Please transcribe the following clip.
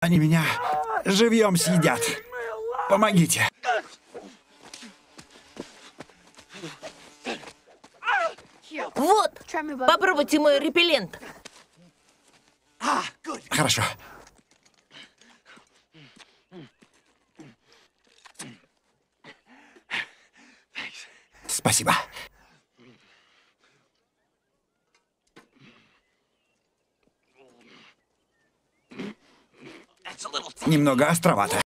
Они меня живьем съедят. Помогите. Вот, попробуйте мой репеллент. Хорошо. Спасибо. Немного островато.